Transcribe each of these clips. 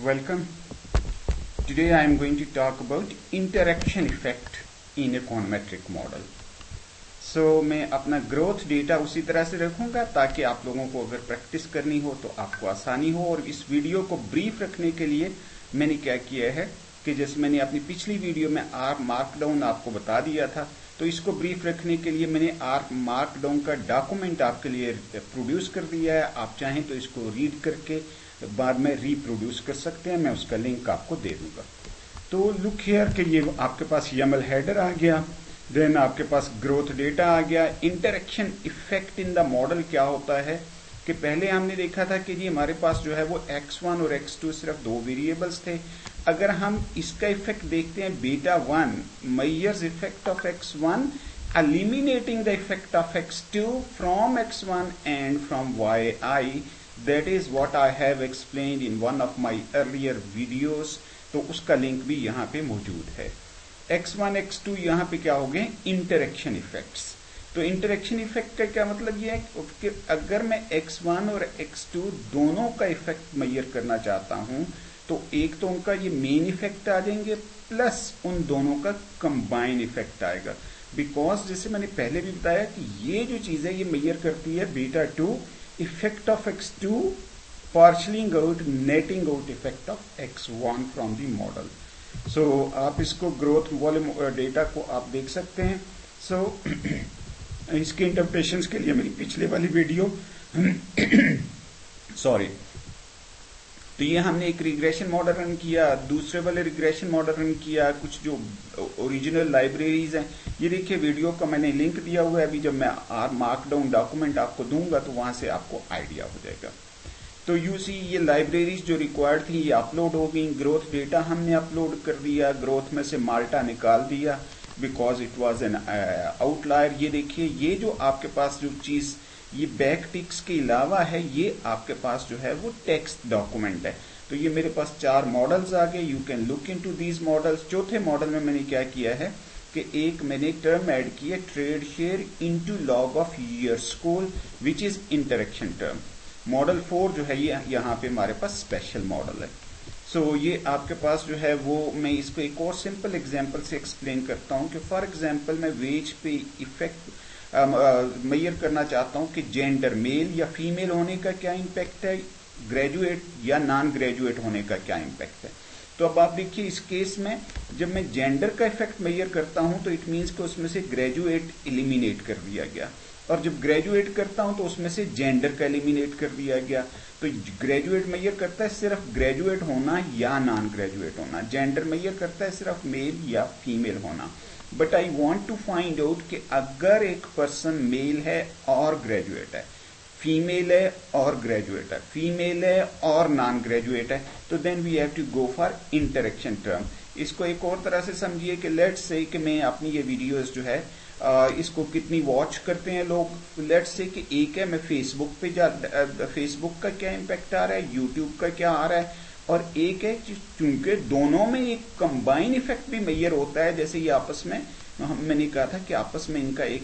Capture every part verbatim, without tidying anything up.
Welcome. Today I am going to talk about interaction effect in econometric model. So मैं अपना growth data उसी तरह से रखूंगा ताकि आप लोगों को अगर प्रैक्टिस करनी हो तो आपको आसानी हो। और इस वीडियो को ब्रीफ रखने के लिए मैंने क्या किया है कि जैसे मैंने अपनी पिछली वीडियो में आर मार्कडाउन आपको बता दिया था, तो इसको ब्रीफ रखने के लिए मैंने आर मार्कडाउन का डॉक्यूमेंट आपके लिए प्रोड्यूस कर दिया है। आप चाहें तो इसको रीड करके बाद में रिप्रोड्यूस कर सकते हैं, मैं उसका लिंक आपको दे दूंगा। तो लुक हियर कि ये आपके पास यमल हेडर आ गया, देन आपके पास ग्रोथ डेटा आ गया। Interaction effect in the model क्या होता है कि पहले हमने देखा था कि जी हमारे पास जो है वो एक्स वन और एक्स टू सिर्फ दो वेरिएबल्स थे। अगर हम इसका इफेक्ट देखते हैं, beta one measures effect of X one eliminating the effect of X two from X one and from Y I. That is what I have explained in one of my earlier videos. तो उसका link भी यहाँ पे मौजूद है। X one x to यहाँ पे क्या हो गए, इंटरेक्शन इफेक्ट्स। तो इंटरेक्शन इफेक्ट का क्या मतलब ये है कि अगर मैं एक्स वन और एक्स टू दोनों का इफेक्ट मेजर करना चाहता हूं तो एक तो उनका ये मेन इफेक्ट आ जाएंगे प्लस उन दोनों का कंबाइन इफेक्ट आएगा। बिकॉज जैसे मैंने पहले भी बताया कि ये जो चीज है ये मेजर करती है beta two effect of X two parceling out, netting out effect of X one from the model. So आप इसको ग्रोथ वॉल्यूम डेटा को आप देख सकते हैं। सो so, इसके इंटरप्रिटेशंस के लिए मेरी पिछले वाली वीडियो सॉरी तो ये हमने एक रिग्रेशन मॉडल रन किया, दूसरे वाले रिग्रेशन मॉडल रन किया, कुछ जो ओरिजिनल लाइब्रेरीज हैं ये देखिए वीडियो का मैंने लिंक दिया हुआ है। अभी जब मैं आर मार्कडाउन डॉक्यूमेंट आपको दूंगा तो वहां से आपको आइडिया हो जाएगा। तो यू सी ये लाइब्रेरीज जो रिक्वायर्ड थी ये अपलोड हो गई, ग्रोथ डेटा हमने अपलोड कर दिया, ग्रोथ में से माल्टा निकाल दिया because it was an outlier. ये देखिए ये जो आपके पास जो चीज ये बैक टिक्स के अलावा है ये आपके पास जो है वो टेक्स्ट डॉक्यूमेंट है। तो ये मेरे पास चार मॉडल्स आ गए, you can look into these models. चौथे मॉडल में मैंने क्या किया है कि एक मैंने टर्म ऐड किया, trade share into log of year school which is interaction term. Model four जो है ये यहाँ पे हमारे पास स्पेशल मॉडल है। सो so, ये आपके पास जो है वो मैं इसको एक और सिंपल एग्जांपल से एक्सप्लेन करता हूँ कि फॉर एग्जांपल मैं वेज पे इफेक्ट मेजर करना चाहता हूं कि जेंडर मेल या फीमेल होने का क्या इंपैक्ट है, ग्रेजुएट या नॉन ग्रेजुएट होने का क्या इंपैक्ट है। तो अब आप देखिए इस केस में जब मैं जेंडर का इफेक्ट मेजर करता हूं तो इट मीन्स कि उसमें से ग्रेजुएट एलिमिनेट कर दिया गया, और जब ग्रेजुएट करता हूं तो उसमें से जेंडर का एलिमिनेट कर दिया गया। तो ग्रेजुएट मेजर करता है सिर्फ ग्रेजुएट होना या नॉन ग्रेजुएट होना, जेंडर मेजर करता है सिर्फ मेल या फीमेल होना। But I want to find out कि अगर एक पर्सन मेल है और ग्रेजुएट है, फीमेल है और ग्रेजुएट है, फीमेल है और नॉन ग्रेजुएट है, तो then we have to go for interaction term. इसको एक और तरह से समझिए कि लेट्स से कि मैं अपनी ये वीडियोस जो है आ, इसको कितनी वॉच करते हैं लोग। लेट्स से कि एक है मैं फेसबुक पे जा फेसबुक का क्या इम्पैक्ट आ रहा है, यूट्यूब का क्या आ रहा है, और एक है चूंकि दोनों में एक कंबाइन इफेक्ट भी मेजर होता है। जैसे ये आपस में मैंने कहा था कि आपस में इनका एक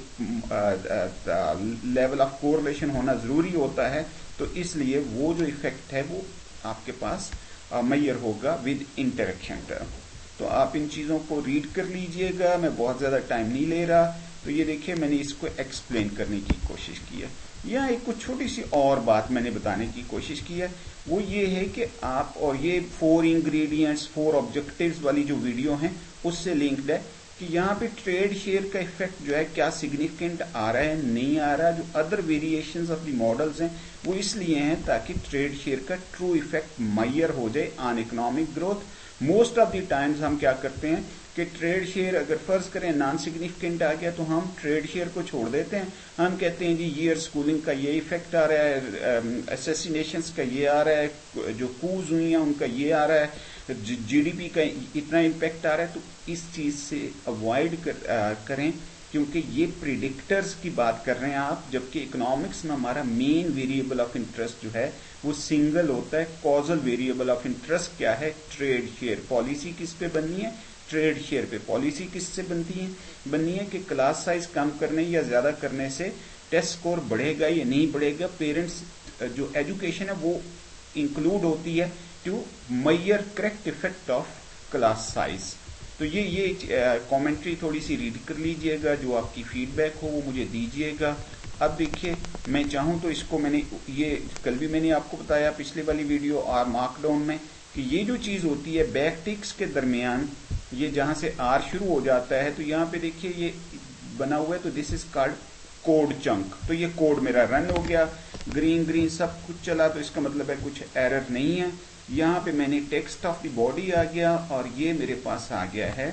लेवल ऑफ कोरिलेशन होना जरूरी होता है, तो इसलिए वो जो इफेक्ट है वो आपके पास मेजर होगा विद इंटरेक्शन टर्म। तो आप इन चीजों को रीड कर लीजिएगा, मैं बहुत ज्यादा टाइम नहीं ले रहा। तो ये देखिए मैंने इसको एक्सप्लेन करने की कोशिश की है। यहाँ एक कुछ छोटी सी और बात मैंने बताने की कोशिश की है, वो ये है कि आप, और ये फोर इंग्रेडिएंट्स फोर ऑब्जेक्टिव्स वाली जो वीडियो है उससे लिंक्ड है कि यहाँ पे ट्रेड शेयर का इफेक्ट जो है क्या सिग्निफिकेंट आ रहा है नहीं आ रहा। जो other variations of the models हैं वो इसलिए हैं ताकि ट्रेड शेयर का ट्रू इफेक्ट मेजर हो जाए on economic growth. Most of the times हम क्या करते हैं कि ट्रेड शेयर अगर फर्ज करें नॉन सिग्निफिकेंट आ गया तो हम ट्रेड शेयर को छोड़ देते हैं। हम कहते हैं जी ईयर स्कूलिंग का ये इफेक्ट आ रहा है, असैसिनेशंस का ये आ रहा है, जो कूज हुई हैं उनका ये आ रहा है, जीडीपी का इतना इम्पैक्ट आ रहा है। तो इस चीज से अवॉइड कर, आ, करें क्योंकि ये प्रिडिक्टर्स की बात कर रहे हैं आप, जबकि इकोनॉमिक्स में हमारा मेन वेरिएबल ऑफ इंटरेस्ट जो है वो सिंगल होता है। कॉजल वेरिएबल ऑफ इंटरेस्ट क्या है, ट्रेड शेयर। पॉलिसी किस पे बननी है, ट्रेड शेयर पे। पॉलिसी किससे बनती है, बननी है कि क्लास साइज कम करने या ज्यादा करने से टेस्ट स्कोर बढ़ेगा या नहीं बढ़ेगा। पेरेंट्स जो एजुकेशन है वो इंक्लूड होती है to measure correct effect of class size. तो ये ये कमेंट्री थोड़ी सी रीड कर लीजिएगा, जो आपकी फीडबैक हो वो मुझे दीजिएगा। अब देखिए मैं चाहूं तो इसको, मैंने ये कल भी मैंने आपको बताया पिछले वाली वीडियो और मार्कडाउन में, कि ये जो चीज होती है बैक टिक्स के दरमियान, ये जहां से आर शुरू हो जाता है, तो यहाँ पे देखिए ये बना हुआ है, तो this is called code chunk. तो ये कोड मेरा रन हो गया, ग्रीन ग्रीन सब कुछ चला, तो इसका मतलब है कुछ एरर नहीं है। यहाँ पे मैंने टेक्स्ट ऑफ द बॉडी आ गया और ये मेरे पास आ गया है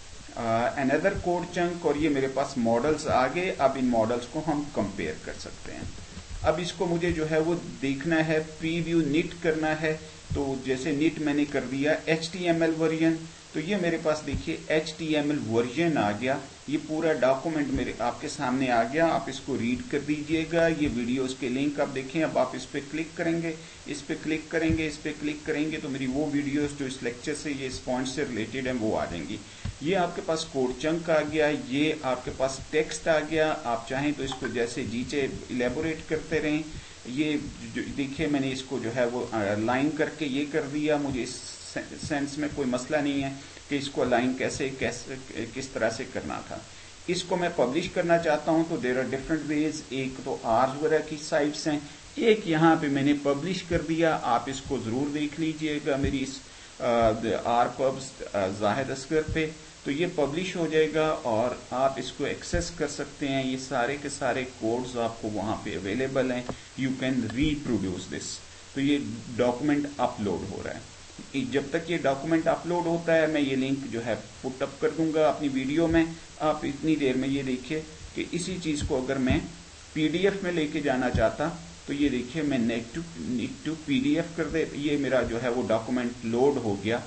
अनदर कोड चंक, और ये मेरे पास मॉडल्स आ गए। अब इन मॉडल्स को हम कंपेयर कर सकते हैं। अब इसको मुझे जो है वो देखना है, प्रीव्यू निट करना है। तो जैसे निट मैंने कर दिया H T M L version, तो ये मेरे पास देखिए H T M L version आ गया। ये पूरा डॉक्यूमेंट मेरे आपके सामने आ गया। आप इसको रीड कर दीजिएगा। ये वीडियोस के लिंक आप देखें। अब आप इस पे क्लिक करेंगे, इस पे क्लिक करेंगे, इस पे क्लिक करेंगे, तो मेरी वो वीडियोस जो इस लेक्चर से, ये इस पॉइंट से रिलेटेड है, वो आ जाएंगी। ये आपके पास कोड चंक आ गया, ये आपके पास टेक्स्ट आ गया। आप चाहें तो इसको जैसे जीचे इलेबोरेट करते रहें। ये देखिए मैंने इसको जो है वो लाइन करके ये कर दिया। मुझे इस सेंस में कोई मसला नहीं है कि इसको अलाइन कैसे कैसे किस तरह से करना था। इसको मैं पब्लिश करना चाहता हूं तो देयर आर डिफरेंट वेज। एक तो आर वगैरह की साइट्स हैं, एक यहाँ पे मैंने पब्लिश कर दिया। आप इसको जरूर देख लीजिएगा मेरी इस आर पब्स जाहिद असगर पे, तो ये पब्लिश हो जाएगा और आप इसको एक्सेस कर सकते हैं। ये सारे के सारे कोड्स आपको वहां पे अवेलेबल हैं। You can reproduce this. तो ये डॉक्यूमेंट अपलोड हो रहा है। जब तक ये डॉक्यूमेंट अपलोड होता है, मैं ये लिंक जो है पुट अप कर दूंगा अपनी वीडियो में। आप इतनी देर में ये देखिए कि इसी चीज को अगर मैं पीडीएफ में लेके जाना चाहता, तो ये देखिए मैं knit to knit to PDF कर दे, ये मेरा जो है वो डॉक्यूमेंट लोड हो गया।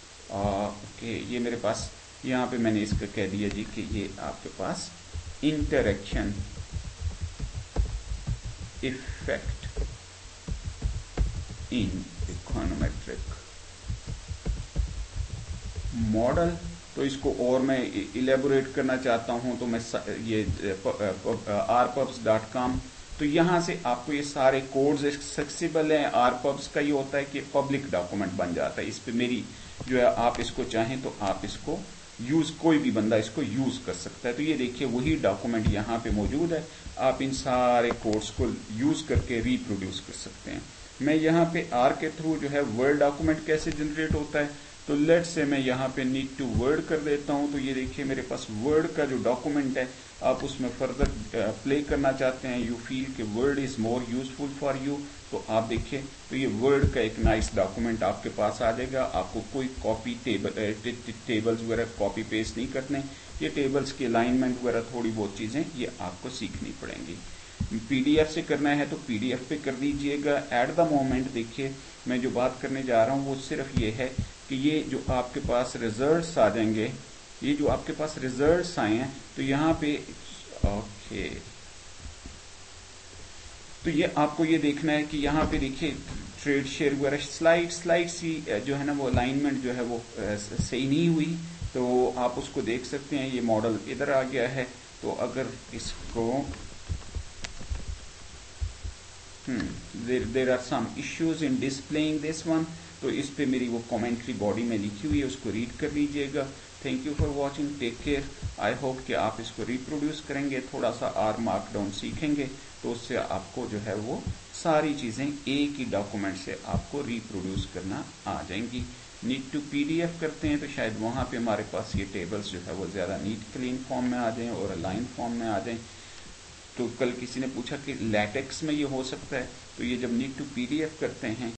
ओके, ये मेरे पास यहाँ पे मैंने इसका कह दिया जी कि ये आपके पास interaction effect in econometric model. तो इसको और मैं इलेबोरेट करना चाहता हूं तो मैं ये आर पब्स डॉट कॉम, तो यहां से आपको ये सारे कोड्स एक्सेसिबल हैं। आर पब्स का ये होता है कि पब्लिक डॉक्यूमेंट बन जाता है। इस पे मेरी जो है, आप इसको चाहें तो आप इसको यूज, कोई भी बंदा इसको यूज कर सकता है। तो ये देखिए वही डॉक्यूमेंट यहाँ पे मौजूद है। आप इन सारे कोड्स को यूज करके रिप्रोड्यूस कर सकते हैं। मैं यहाँ पे आर के थ्रू जो है वर्ड डॉक्यूमेंट कैसे जनरेट होता है, तो लेट से मैं यहाँ पे नीड टू वर्ड कर देता हूँ। तो ये देखिए मेरे पास वर्ड का जो डॉक्यूमेंट है, आप उसमें फर्दर प्ले करना चाहते हैं, यू फील कि Word is more useful for you, तो आप देखिए तो ये वर्ड का एक नाइस डॉक्यूमेंट आपके पास आ जाएगा। आपको कोई कॉपी टेबल टेबल्स वगैरह कॉपी पेस्ट नहीं करने। ये टेबल्स की अलाइनमेंट वगैरह थोड़ी बहुत चीजें ये आपको सीखनी पड़ेंगी। पीडीएफ से करना है तो पीडीएफ पे कर दीजिएगा। एट द मोमेंट देखिए मैं जो बात करने जा रहा हूँ वो सिर्फ ये है कि ये जो आपके पास रिजल्ट्स आ जाएंगे, ये जो आपके पास रिजल्ट्स आए हैं, तो यहाँ पे ओके, तो ये आपको ये देखना है कि यहाँ पे देखिए ट्रेड शेयर वगैरह स्लाइड स्लाइड सी जो है ना वो अलाइनमेंट जो है वो सही नहीं हुई, तो आप उसको देख सकते हैं। ये मॉडल इधर आ गया है। तो अगर इसको there are some issues in displaying this one, तो इस पे मेरी वो कमेंट्री बॉडी में लिखी हुई है, उसको रीड कर लीजिएगा। Thank you for watching, take care. I hope कि आप इसको रिप्रोड्यूस करेंगे, थोड़ा सा आर मार्कडाउन सीखेंगे, तो उससे आपको जो है वो सारी चीजें एक ही डॉक्यूमेंट से आपको रिप्रोड्यूस करना आ जाएंगी। नीट टू पीडीएफ करते हैं तो शायद वहां पे हमारे पास ये टेबल्स जो है वो ज्यादा नीट क्लीन फॉर्म में आ जाएं और अलाइन फॉर्म में आ जाएं। तो कल किसी ने पूछा कि लैटेक्स में ये हो सकता है, तो ये जब नीट टू पीडीएफ करते हैं